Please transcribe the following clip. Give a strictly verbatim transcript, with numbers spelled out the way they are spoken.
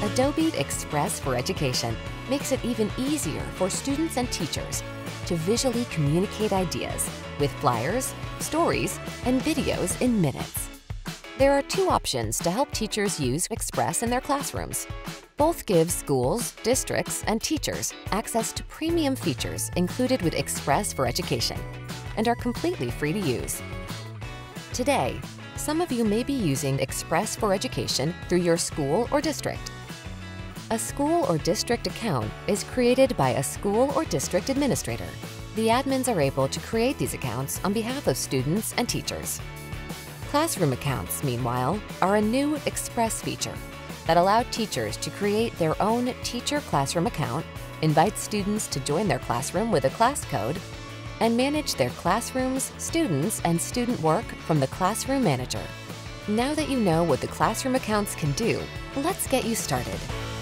Adobe Express for Education makes it even easier for students and teachers to visually communicate ideas with flyers, stories, and videos in minutes. There are two options to help teachers use Express in their classrooms. Both give schools, districts, and teachers access to premium features included with Express for Education and are completely free to use. Today, some of you may be using Express for Education through your school or district. A school or district account is created by a school or district administrator. The admins are able to create these accounts on behalf of students and teachers. Classroom accounts, meanwhile, are a new Express feature that allow teachers to create their own teacher classroom account, invite students to join their classroom with a class code, and manage their classrooms, students, and student work from the Classroom Manager. Now that you know what the classroom accounts can do, let's get you started.